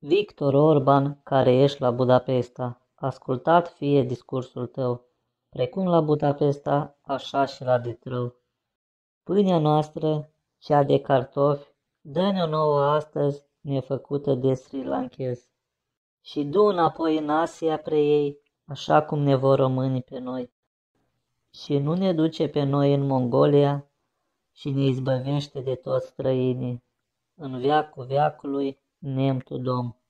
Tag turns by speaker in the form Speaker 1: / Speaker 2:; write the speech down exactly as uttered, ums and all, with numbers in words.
Speaker 1: Victor Orban, care ești la Budapesta, ascultat fie discursul tău, precum la Budapesta, așa și la Detrău. Pâinea noastră, cea de cartofi, dă-ne-o nouă astăzi, nefăcută de Sri Lankez. Și du înapoi în Asia pre ei, așa cum ne vor românii pe noi. Și nu ne duce pe noi în Mongolia și ne izbăvește de toți străinii. În veacul veacului, nem tu, Dom.